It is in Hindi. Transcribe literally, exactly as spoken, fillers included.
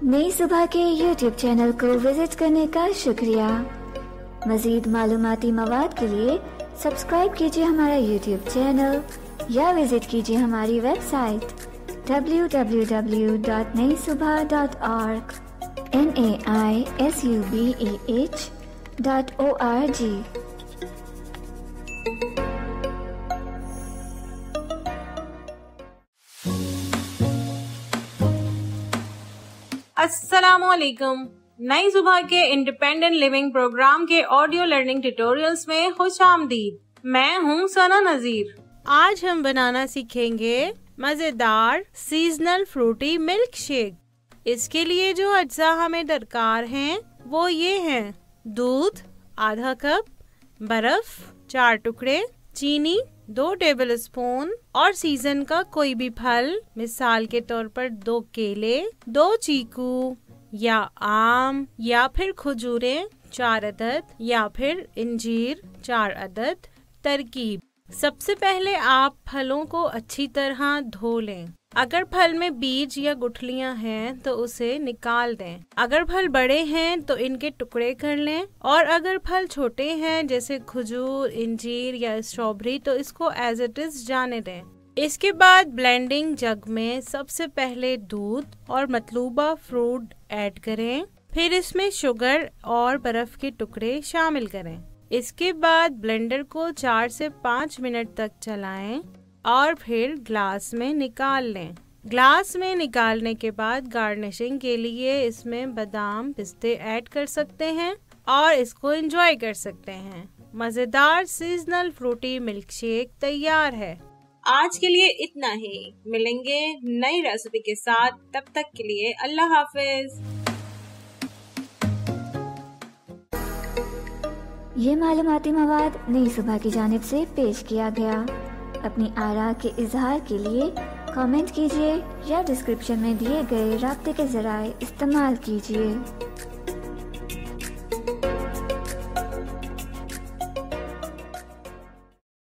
नई सुबह के यूट्यूब चैनल को विजिट करने का शुक्रिया। मजीद मालूमाती मवाद के लिए सब्सक्राइब कीजिए हमारा यूट्यूब चैनल या विजिट कीजिए हमारी website W W W dot नई सुबह dot org N A I S U B A H dot O R G. अस्सलामुअलैकुम। नई सुबह के इंडिपेंडेंट लिविंग प्रोग्राम के ऑडियो लर्निंग ट्यूटोरियल्स में खुशामदीद। मैं हूँ सना नजीर। आज हम बनाना सीखेंगे मजेदार सीजनल फ्रूटी मिल्क शेक। इसके लिए जो अज्जा हमें दरकार हैं वो ये हैं: दूध आधा कप, बर्फ चार टुकड़े, चीनी दो टेबल स्पून और सीजन का कोई भी फल, मिसाल के तौर पर दो केले, दो चीकू या आम या फिर खजूरें चार अदद या फिर इंजीर चार अदद। तरकीब: सबसे पहले आप फलों को अच्छी तरह धो लें। अगर फल में बीज या गुठलियां हैं तो उसे निकाल दें। अगर फल बड़े हैं तो इनके टुकड़े कर लें और अगर फल छोटे हैं जैसे खजूर, इंजीर या स्ट्रॉबेरी तो इसको एज इट इज जाने दें। इसके बाद ब्लेंडिंग जग में सबसे पहले दूध और मतलूबा फ्रूट ऐड करें, फिर इसमें शुगर और बर्फ के टुकड़े शामिल करें। इसके बाद ब्लेंडर को चार से पाँच मिनट तक चलाएं और फिर ग्लास में निकाल लें। ग्लास में निकालने के बाद गार्निशिंग के लिए इसमें बादाम, पिस्ते ऐड कर सकते हैं और इसको एंजॉय कर सकते हैं। मजेदार सीजनल फ्रूटी मिल्क शेक तैयार है। आज के लिए इतना ही। मिलेंगे नई रेसिपी के साथ, तब तक के लिए अल्लाह हाफिज। ये मालूमाती मवाद नई सुबह की जानिब से पेश किया गया। अपनी आरा के इजहार के लिए कमेंट कीजिए या डिस्क्रिप्शन में दिए गए राब्ते के जराए इस्तेमाल कीजिए।